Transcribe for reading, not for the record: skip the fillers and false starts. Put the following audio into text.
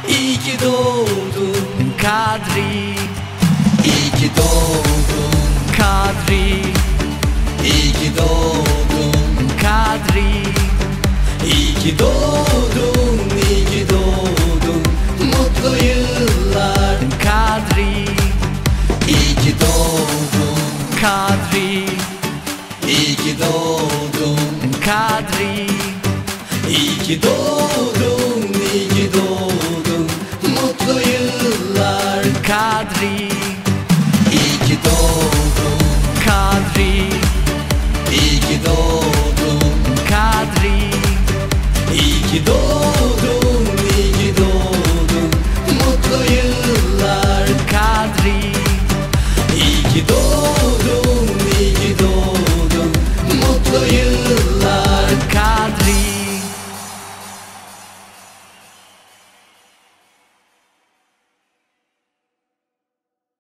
İyi ki doğdun Kadri, İyi ki doğdun Kadri, İyi ki doğdun Kadri, İyi ki doğdun, iyi ki doğdun, mutlu yıllar Kadri, İyi ki doğdun Kadri, İyi ki doğdun Kadri, İyi ki doğdun, iyi ki doğdun, mutlu yıllar Kadri, İyi ki doğdun Kadri, İyi ki doğdun Kadri, İyi ki doğdun.